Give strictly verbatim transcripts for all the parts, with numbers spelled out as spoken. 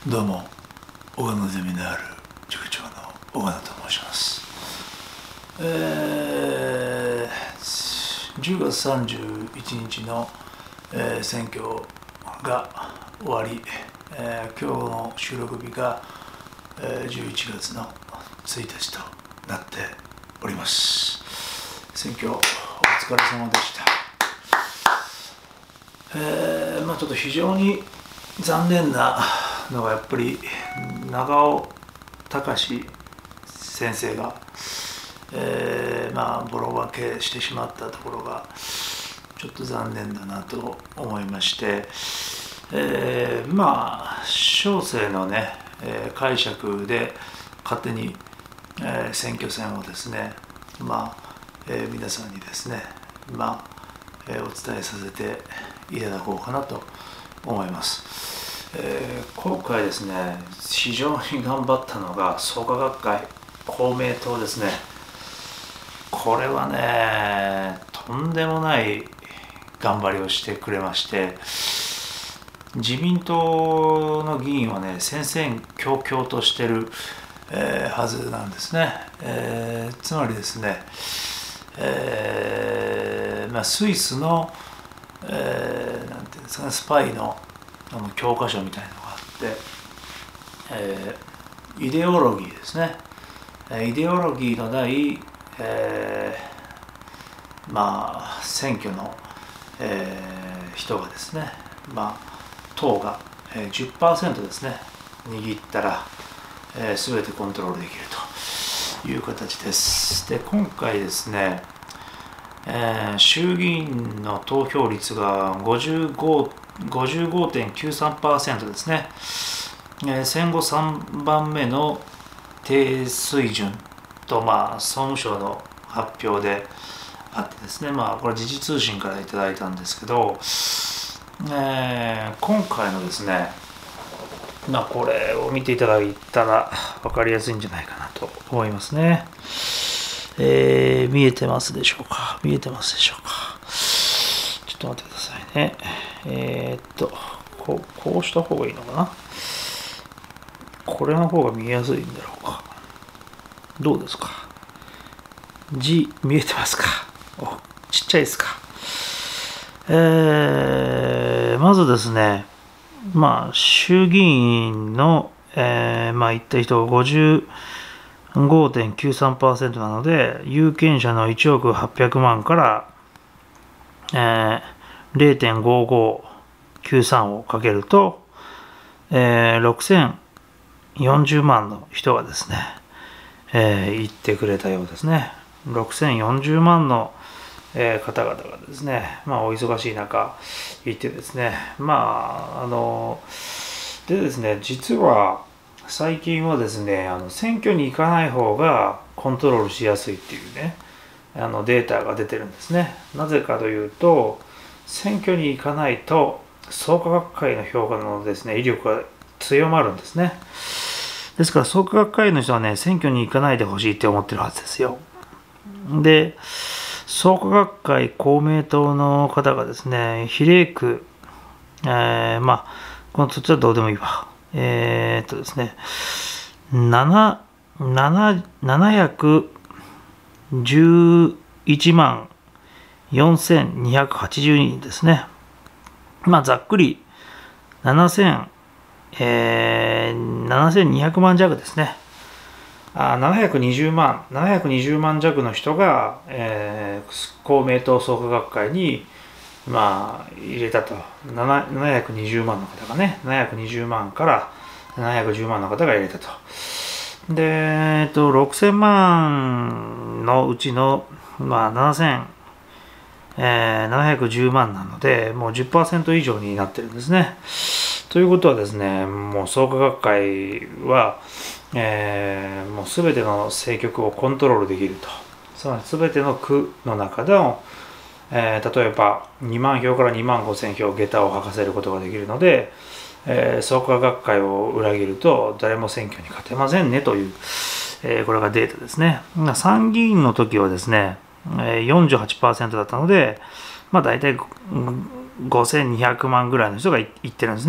どうも、小鹿ゼミナール塾長の小鹿と申します。えー、じゅうがつさんじゅういちにちの、えー、選挙が終わり、えー、今日の収録日が、えー、じゅういちがつのついたちとなっております。選挙お疲れ様でした。えー、まあちょっと非常に残念なのがやっぱり長尾隆先生が、えー、まあボロ負けしてしまったところがちょっと残念だなと思いまして、えー、まあ小生のね、えー、解釈で勝手に、えー、選挙戦をですね、まあ、えー、皆さんにですね、まあ、えー、お伝えさせていただこうかなと思います。えー、今回ですね、非常に頑張ったのが創価学会、公明党ですね。これはね、とんでもない頑張りをしてくれまして、自民党の議員はね、戦々恐々としてる、えー、はずなんですね。えー、つまりですね、えーまあ、スイスの、えー、なんていうんですかね、スパイのあの教科書みたいなのがあって、えー、イデオロギーですね。イデオロギーのない、えー、まあ選挙の、えー、人がですね、まあ党が じゅっパーセント ですね握ったら、えー、全てコントロールできるという形です。で今回ですね、えー、衆議院の投票率が ごじゅうごごじゅうごてんきゅうさんパーセント ですね、えー、戦後さんばんめの低水準と、まあ、総務省の発表であってですね、まあ、これ時事通信からいただいたんですけど、えー、今回のですね、まあ、これを見ていただいたら分かりやすいんじゃないかなと思いますね。えー、見えてますでしょうか見えてますでしょうかちょっと待ってくださいね。えー、っとこう、こうした方がいいのかな。これの方が見えやすいんだろうか。どうですか。字見えてますか。おちっちゃいですか。えー、まずですね、まあ衆議院の、えー、まあ言った人が ごじゅうごてんきゅうさんパーセント なので、有権者のいちおくはっぴゃくまんから、えー、れいてんごごきゅうさん をかけると、えー、ろくせんよんじゅうまんの人がですね、えー、言ってくれたようですね。ろくせんよんじゅうまんの、えー、方々がですね、まあお忙しい中言ってですね、まああのでですね、実は最近はですね、あの選挙に行かない方がコントロールしやすいっていうね、あのデータが出てるんですね。なぜかというと、選挙に行かないと創価学会の評価のですね、威力が強まるんですね。ですから創価学会の人はね、選挙に行かないでほしいって思ってるはずですよ。で、創価学会公明党の方がですね、比例区、えー、まあ、このそっちはどうでもいいわ。えー、っとですね、ななひゃくじゅういちまんよんせんにひゃくはちじゅうににんですね。まあ、ざっくりななせん、えー、ななせんにひゃくまん弱ですね。あななひゃくにじゅうまん、ななひゃくにじゅうまん弱の人が、えー、公明党創価学会に、まあ、入れたと。ななひゃくにじゅうまんの方がね、ななひゃくにじゅうまんからななひゃくじゅうまんの方が入れたと。で、えっと、ろくせんまんのうちの、まあ、ななせん、えー、ななひゃくじゅうまんなので、もう じゅっパーセント 以上になってるんですね。ということはですね、もう創価学会は、えー、もう全ての政局をコントロールできると。つまり全ての区の中での、えー、例えばにまんひょうからにまんごせんひょう下駄を履かせることができるので、えー、創価学会を裏切ると誰も選挙に勝てませんねという、えー、これがデータですね。参議院の時はですね、よんじゅうはちパーセント だったので、まあ大体ごせんにひゃくまんぐらいの人が言ってるんですね。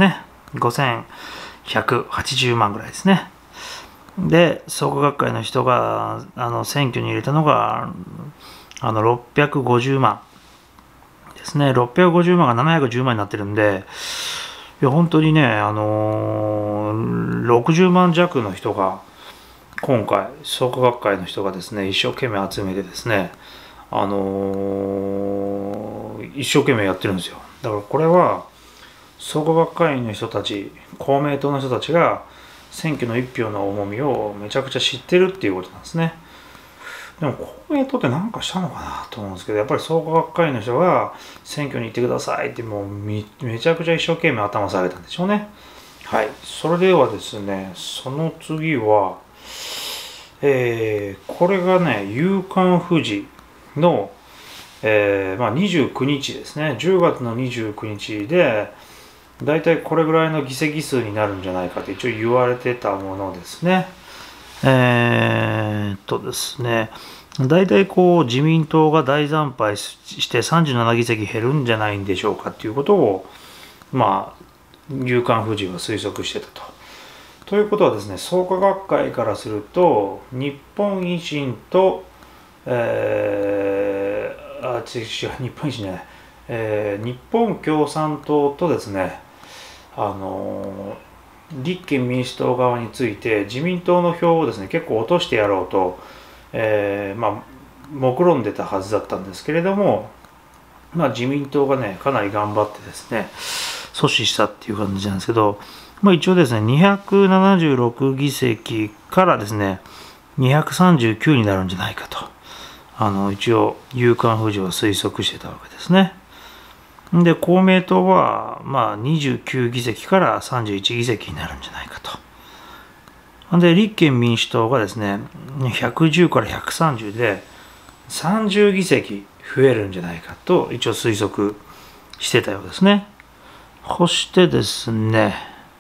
ごせんひゃくはちじゅうまんぐらいですね。で、創価学会の人があの選挙に入れたのがあのろっぴゃくごじゅうまんですね。ろっぴゃくごじゅうまんがななひゃくじゅうまんになってるんで、いや本当にね、あのー、ろくじゅうまん弱の人が今回創価学会の人がですね、一生懸命集めてですね、あのー、一生懸命やってるんですよ。だからこれは創価学会員の人たち、公明党の人たちが選挙の一票の重みをめちゃくちゃ知ってるっていうことなんですね。でも公明党って何かしたのかなと思うんですけど、やっぱり創価学会員の人が選挙に行ってくださいってもうめちゃくちゃ一生懸命頭下げたんでしょうね。はい。それではですね、その次は、えー、これがね、夕刊フジの、えーまあ、にじゅうくにちですね、じゅうがつのにじゅうくにちで、だいたいこれぐらいの議席数になるんじゃないかと一応言われてたものですね。えー、っとですね、だいたいこう自民党が大惨敗してさんじゅうななぎせき減るんじゃないんでしょうかっていうことを、まあ、夕刊フジは推測してたと。ということはですね、創価学会からすると、日本維新と、えー、あ、違う、日本維新じゃない、えー、日本共産党とですね、あのー、立憲民主党側について、自民党の票をですね、結構落としてやろうと、えー、まあ、目論んでたはずだったんですけれども、まあ、自民党がね、かなり頑張ってですね、阻止したっていう感じなんですけど、まあ、一応ですね、にひゃくななじゅうろくぎせきからですね、にひゃくさんじゅうきゅうになるんじゃないかと、あの、一応、夕刊フジは推測してたわけですね。で、公明党は、まあ、にじゅうきゅうぎせきからさんじゅういちぎせきになるんじゃないかと。で、立憲民主党がですね、ひゃくじゅうからひゃくさんじゅうで、さんじゅうぎせき増えるんじゃないかと、一応推測してたようですね。そしてですね、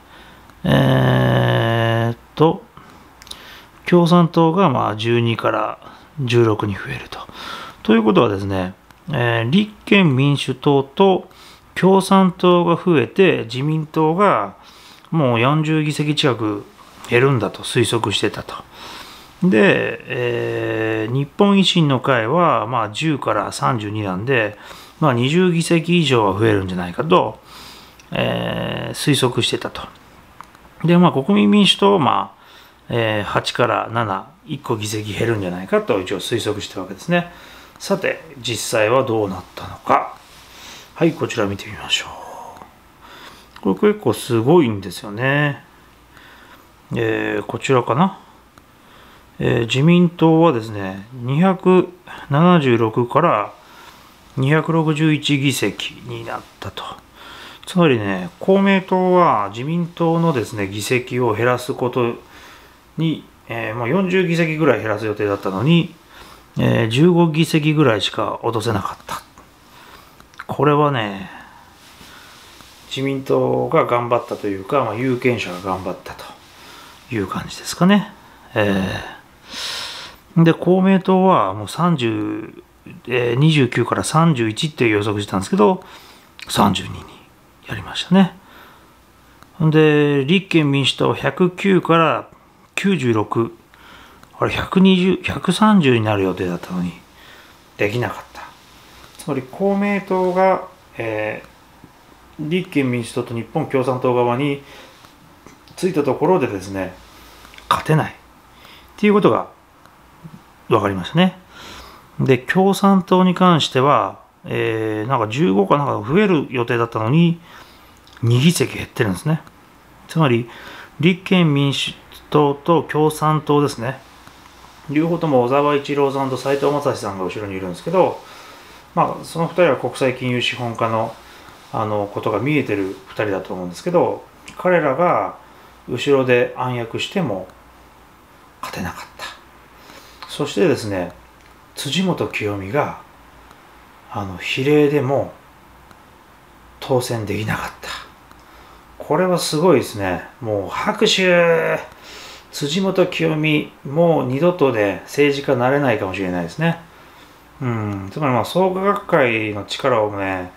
えー、っと、共産党がまあじゅうにからじゅうろくに増えると。ということはですね、えー、立憲民主党と共産党が増えて、自民党がもうよんじゅうぎせき近く減るんだと推測してたと。で、えー、日本維新の会はまあじゅうからさんじゅうになんで、まあ、にじゅうぎせき以上は増えるんじゃないかと、えー、推測してたと。で、まあ、国民民主党は、まあえー、はちからなな、いっこ議席減るんじゃないかと一応推測したわけですね。さて、実際はどうなったのか。はい、こちら見てみましょう。これ結構すごいんですよね。えー、こちらかな。えー、自民党はですね、にひゃくななじゅうろくからにひゃくろくじゅういちぎせきになったと。つまりね、公明党は自民党のですね、議席を減らすことに、えー、まあよんじゅうぎせきぐらい減らす予定だったのに、えー、じゅうごぎせきぐらいしか落とせなかった。これはね、自民党が頑張ったというか、まあ、有権者が頑張ったという感じですかね。えー、で、公明党はもうさんじゅう、えー、にじゅうきゅうからさんじゅういちっていう予測してたんですけど、さんじゅうににやりましたね。で、立憲民主党はひゃくきゅうからきゅうじゅうろく、あれひゃくにじゅう、ひゃくさんじゅうになる予定だったのに、できなかった。つまり公明党が、えー、立憲民主党と日本共産党側についたところでですね、勝てないっていうことが分かりましたね。で、共産党に関しては、えー、なんかじゅうごかなんか増える予定だったのに、にぎせき減ってるんですね。つまり、立憲民主党と共産党ですね。両方とも小沢一郎さんと斉藤正史さんが後ろにいるんですけど、まあ、そのふたりは国際金融資本家の、あのことが見えてるふたりだと思うんですけど、彼らが後ろで暗躍しても勝てなかった。そしてですね、辻元清美があの比例でも当選できなかった。これはすごいですね。もう拍手。辻元清美、もう二度とで政治家になれないかもしれないですね。うん、つまりまあ創価学会の力をね、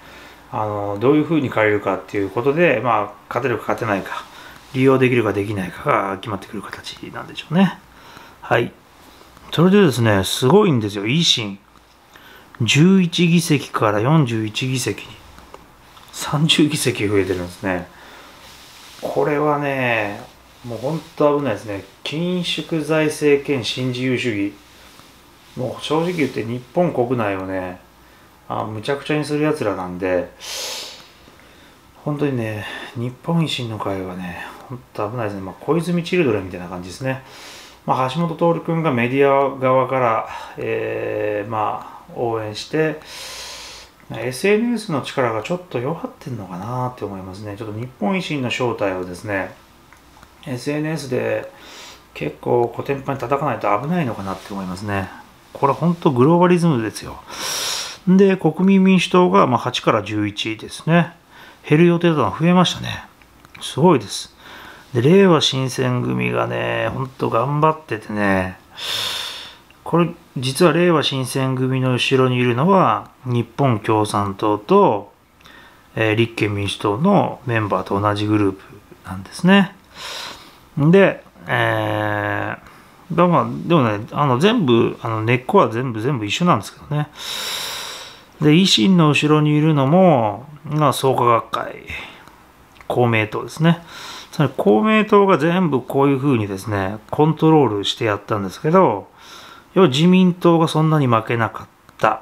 あのどういうふうに借りるかっていうことで、まあ、勝てるか勝てないか、利用できるかできないかが決まってくる形なんでしょうね。はい。それでですね、すごいんですよ、維新。じゅういちぎせきからよんじゅういちぎせきにさんじゅうぎせき増えてるんですね。これはね、もう本当危ないですね。緊縮財政兼新自由主義。もう正直言って日本国内をね、あむちゃくちゃにするやつらなんで、本当にね、日本維新の会はね、本当危ないですね。まあ、小泉チルドレンみたいな感じですね。まあ、橋本徹君がメディア側から、えー、まあ、応援して、エスエヌエス の力がちょっと弱ってるのかなって思いますね。ちょっと日本維新の正体をですね、エスエヌエス で結構コテンパンに叩かないと危ないのかなって思いますね。これは本当グローバリズムですよ。で、国民民主党がまあはちからじゅういちですね。減る予定だったのが増えましたね。すごいです。で、れいわ新選組がね、ほんと頑張っててね、これ、実はれいわ新選組の後ろにいるのは、日本共産党と、えー、立憲民主党のメンバーと同じグループなんですね。で、えー、だまあ、でもね、あの全部、あの根っこは全部全部一緒なんですけどね。で、維新の後ろにいるのも、まあ、創価学会、公明党ですね。それ公明党が全部こういうふうにですね、コントロールしてやったんですけど、要は自民党がそんなに負けなかった。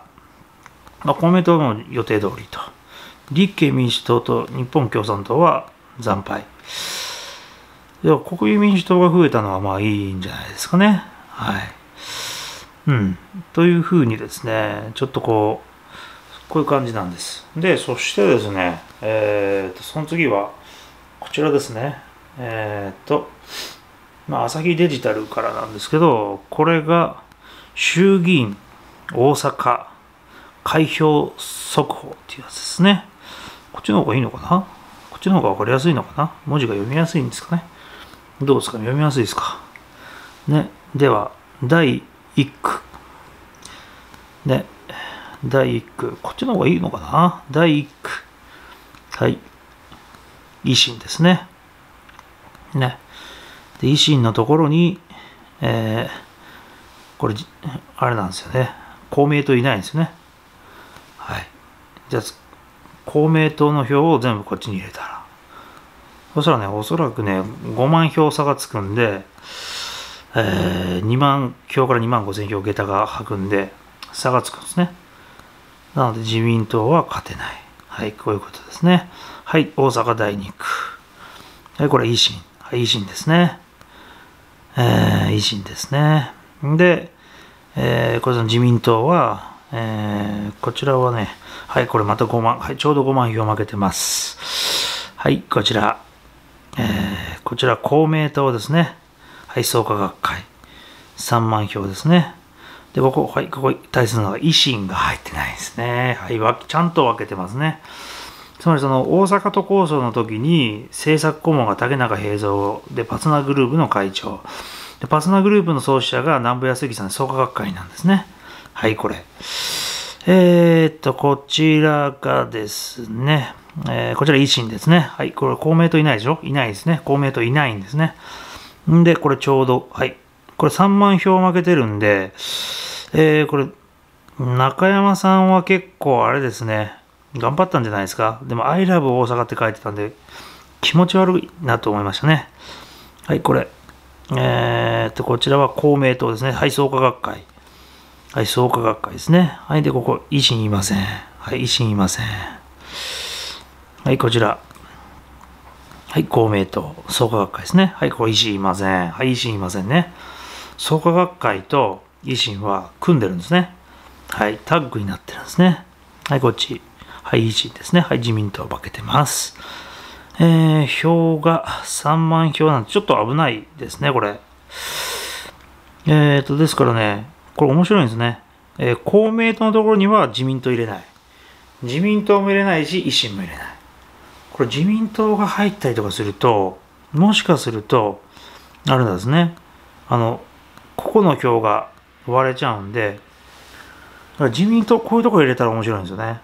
まあ、公明党の予定通りと。立憲民主党と日本共産党は惨敗。では国民民主党が増えたのはまあいいんじゃないですかね。はい。うん。というふうにですね、ちょっとこう、こういう感じなんです。で、そしてですね、えー、とその次は、こちらですね。えっ、ー、と、まあ、朝日デジタルからなんですけど、これが衆議院大阪開票速報っていうやつですね。こっちの方がいいのかな？こっちの方が分かりやすいのかな？文字が読みやすいんですかね。どうですか？読みやすいですか？ね。では、だいいっく。ね。だいいっく。こっちの方がいいのかな？だいいっく。はい。維新ですね。ね。で、維新のところに、えー、これ、あれなんですよね。公明党いないんですよね。はい。じゃあ、公明党の票を全部こっちに入れたら。そしたらね、おそらくね、ごまん票差がつくんで、えー、にまん票からにまんごせん票下駄が吐くんで、差がつくんですね。なので自民党は勝てない。はい、こういうことですね。はい、大阪だいにく。はい、これ維新。はい、維新ですね。えー、維新ですね。で、えー、これの自民党は、えー、こちらはね、はい、これまたごまん、はい、ちょうどごまん票負けてます。はい、こちら、えー、こちら公明党ですね。はい、創価学会。さんまん票ですね。で、ここ、はい、ここ、対するのが維新が入ってないですね。はい、ちゃんと分けてますね。つまりその大阪都構想の時に政策顧問が竹中平蔵でパツナグループの会長でパツナグループの創始者が南部康之さんで創価学会なんですね。はいこれえー、っとこちらがですね、えー、こちら維新ですね。はいこれ公明党いないでしょ。いないですね。公明党いないんですね。んでこれちょうどはいこれさんまん票負けてるんで、えー、これ中山さんは結構あれですね頑張ったんじゃないですか。でも、I love 大阪って書いてたんで、気持ち悪いなと思いましたね。はい、これ。えー、っと、こちらは公明党ですね。はい、創価学会。はい、創価学会ですね。はい、で、ここ、維新いません。はい、維新いません。はい、こちら。はい、公明党、創価学会ですね。はい、これ維新いません。はい、維新いませんね。創価学会と維新は組んでるんですね。はい、タッグになってるんですね。はい、こっち。はい、維新ですね。はい、自民党負けてます。えー、票がさんまん票なんで、ちょっと危ないですね、これ。えーと、ですからね、これ面白いんですね。えー、公明党のところには自民党入れない。自民党も入れないし、維新も入れない。これ自民党が入ったりとかすると、もしかすると、あれなんですね。あの、ここの票が割れちゃうんで、自民党こういうところ入れたら面白いんですよね。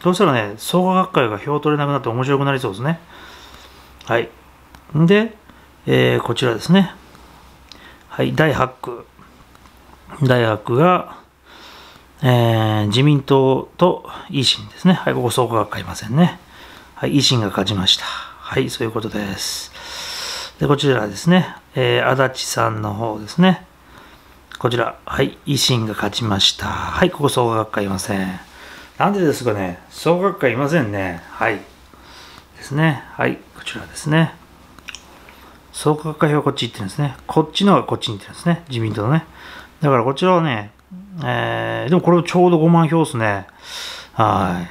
そうしたらね、創価学会が票取れなくなって面白くなりそうですね。はい。で、えー、こちらですね。はい、だいはち区。だいはち区が、えー、自民党と維新ですね。はい、ここ創価学会いませんね。はい、維新が勝ちました。はい、そういうことです。で、こちらですね。えー、足立さんの方ですね。こちら、はい、維新が勝ちました。はい、ここ創価学会いません。なんでですかね、創価学会いませんね。はい。ですね。はい、こちらですね。創価学会はこっち行ってるんですね。こっちのがこっちに行ってるんですね。自民党のね。だからこちらはね、えー、でもこれちょうどごまん票ですね。はい。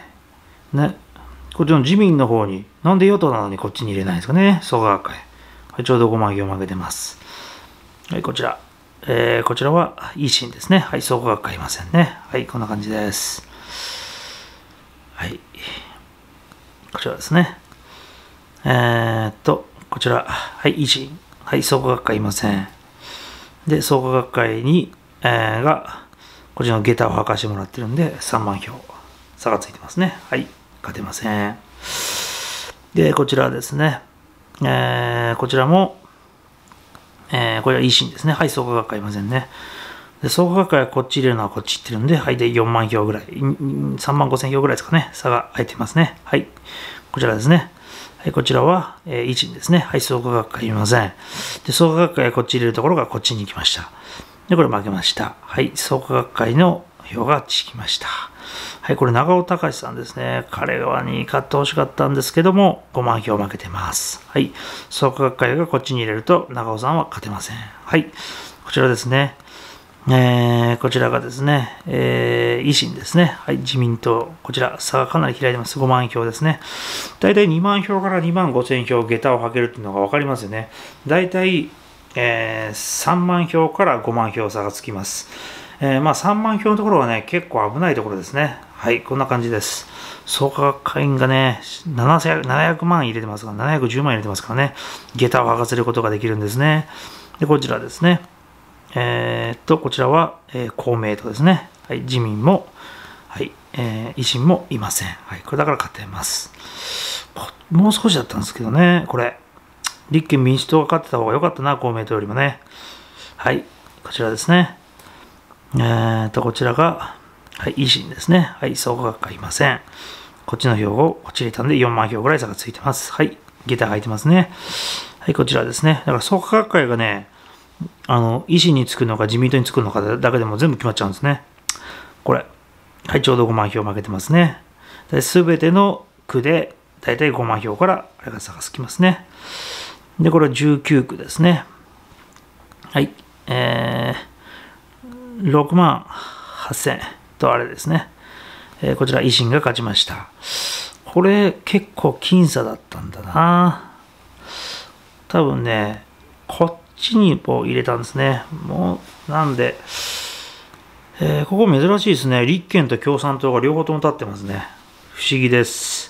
ね。こっちの自民の方に、なんで与党なのにこっちに入れないんですかね。創価学会。はい、ちょうどごまん票負けてます。はい、こちら。えー、こちらは維新ですね。はい、創価学会いませんね。はい、こんな感じです。はい。こちらですね。えー、っと、こちら。はい、維新。はい、創価学会いません。で、創価学会に、えー、が、こちらの下駄を履かしてもらってるんで、さんまん票。差がついてますね。はい、勝てません。で、こちらですね。えー、こちらも、えー、これは維新ですね。はい、創価学会いませんね。で、創価学会はこっち入れるのはこっち行ってるんで、はい、でよんまん票ぐらい、さんまんごせん票ぐらいですかね。差が入ってますね。はい、こちらですね。はい、こちらは、えー、維新ですね。はい、創価学会いません。で、創価学会はこっち入れるところがこっちに行きました。で、これ負けました。はい、創価学会の票がつきました。はい、これ長尾隆さんですね。彼はに勝ってほしかったんですけども、ごまん票負けてます。はい、創価学会がこっちに入れると長尾さんは勝てません。はい、こちらですね。えー、こちらがですね、えー、維新ですね。はい、自民党。こちら、差がかなり開いてます。ごまん票ですね。だいたいにまん票からにまんごせん票、下駄を履けるっていうのが分かりますよね。だいたい、えー、さんまん票からごまん票差がつきます。えー、まあさんまん票のところはね、結構危ないところですね。はい、こんな感じです。創価学会員がね、ななひゃくまん入れてますから、ななひゃくじゅうまん入れてますからね、下駄を履かせることができるんですね。で、こちらですね。えー、っと、こちらは、えー、公明党ですね。はい、自民も、はい、えー、維新もいません。はい、これだから勝てます。もう少しだったんですけどね、これ。立憲民主党が勝ってた方が良かったな、公明党よりもね。はい、こちらですね。えー、っと、こちらが、はい、維新ですね。はい、創価学会いません。こっちの票をこっち入れたんでよんまん票ぐらい差がついてます。はい、下駄入ってますね。はい、こちらですね。だから創価学会がね、あの、維新につくのか自民党につくのかだけでも全部決まっちゃうんですね。これ。はい、ちょうどごまん票負けてますね。すべての区でだいたいごまん票からあれが差がつきますね。で、これはじゅうきゅう区ですね。はい。えー、ろくまんはっせんとあれですね。えー、こちら維新が勝ちました。これ結構僅差だったんだな。多分ね、こっちにこう入れたんですね。もう、なんで、えー、ここ珍しいですね。立憲と共産党が両方とも立ってますね。不思議です。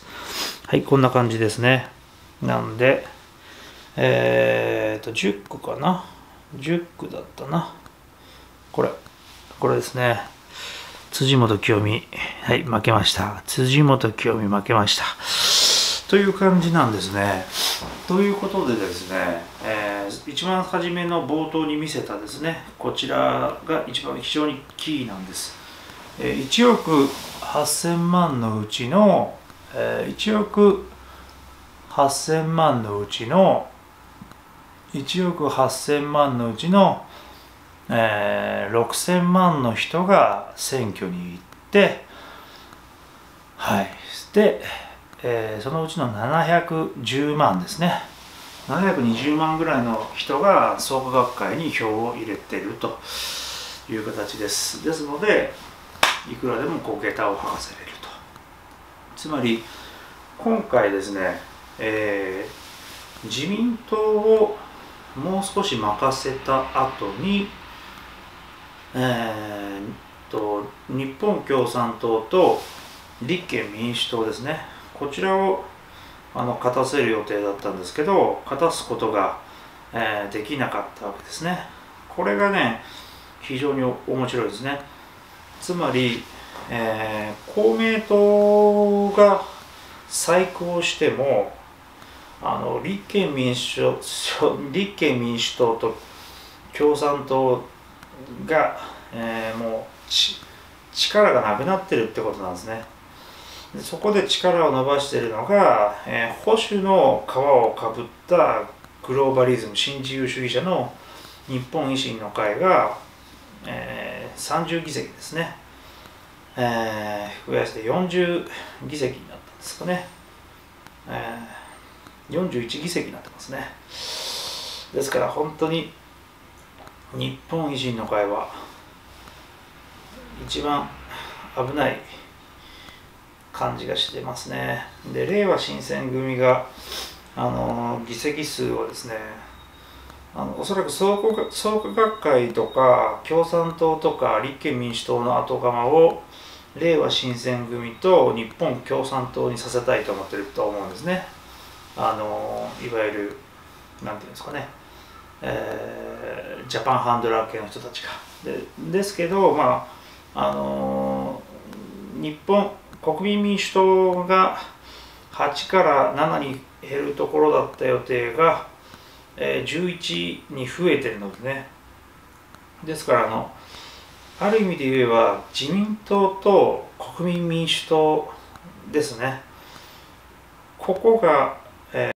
はい、こんな感じですね。なんで、えーと、じゅっ区かな。じゅっ区だったな。これ、これですね。辻元清美。はい、負けました。辻元清美負けました。という感じなんですね。ということでですね、えー、一番初めの冒頭に見せたですね、こちらが一番非常にキーなんです。えー、いちおくはっせんまんのうちの、えー、いちおくはっせんまんのうちの、いちおくはっせんまんのうちの、えー、ろくせんまんの人が選挙に行って、はい。で、えー、そのうちのななひゃくじゅうまんですね。ななひゃくにじゅうまんぐらいの人が創価学会に票を入れているという形です。ですので、いくらでもこう下駄を履かせれると。つまり、今回ですね、えー、自民党をもう少し任せた後に、えー、と日本共産党と立憲民主党ですね、こちらをあの勝たせる予定だったんですけど、勝たすことが、えー、できなかったわけですね。これがね、非常に面白いですね。つまり、 えー、公明党が再興しても、あの立憲民主党立憲民主党と共産党が、えー、もうち力がなくなってるってことなんですね。でそこで力を伸ばしているのが、えー、保守の皮をかぶったグローバリズム新自由主義者の日本維新の会が、えー、さんじゅうぎせきですね、えー、増やしてよんじゅうぎせきになったんですかね、えー、よんじゅういちぎせきになってますね。ですから本当に日本維新の会は一番危ない感じがしてますね。で、れいわ新選組があの議席数をですね、あのおそらく創価創価学会とか共産党とか立憲民主党の後釜をれいわ新選組と日本共産党にさせたいと思ってると思うんですね。あのいわゆるなんていうんですかね、えー、ジャパンハンドラー系の人たちが。でですけど、まああの日本国民民主党がはちからななに減るところだった予定が、えー、じゅういちに増えてるのでね。ですからあのある意味で言えば自民党と国民民主党ですね。ここが